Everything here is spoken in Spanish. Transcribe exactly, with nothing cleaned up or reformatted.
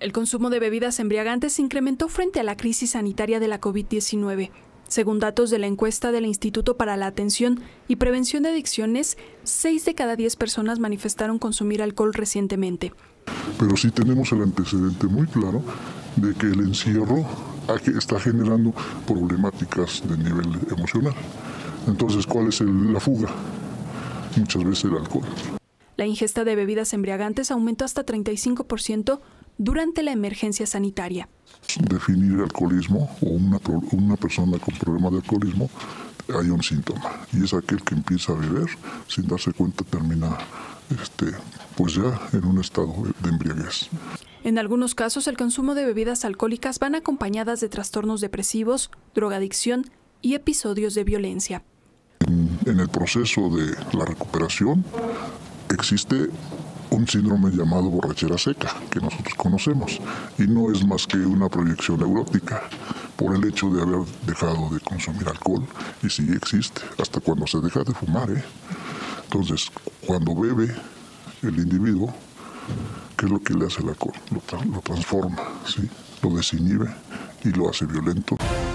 El consumo de bebidas embriagantes se incrementó frente a la crisis sanitaria de la COVID diecinueve. Según datos de la encuesta del Instituto para la Atención y Prevención de Adicciones, seis de cada diez personas manifestaron consumir alcohol recientemente. Pero sí tenemos el antecedente muy claro de que el encierro está generando problemáticas de nivel emocional. Entonces, ¿cuál es el, la fuga? Muchas veces el alcohol. La ingesta de bebidas embriagantes aumentó hasta treinta y cinco por ciento durante la emergencia sanitaria. Definir el alcoholismo o una, una persona con problema de alcoholismo, hay un síntoma y es aquel que empieza a beber sin darse cuenta, termina este, pues ya en un estado de embriaguez. En algunos casos el consumo de bebidas alcohólicas van acompañadas de trastornos depresivos, drogadicción y episodios de violencia. En, en el proceso de la recuperación existe un síndrome llamado borrachera seca, que nosotros conocemos, y no es más que una proyección neurótica por el hecho de haber dejado de consumir alcohol, y sí existe, hasta cuando se deja de fumar, ¿eh? Entonces, cuando bebe el individuo, ¿qué es lo que le hace el alcohol? Lo, tra- lo transforma, ¿sí? Lo desinhibe y lo hace violento.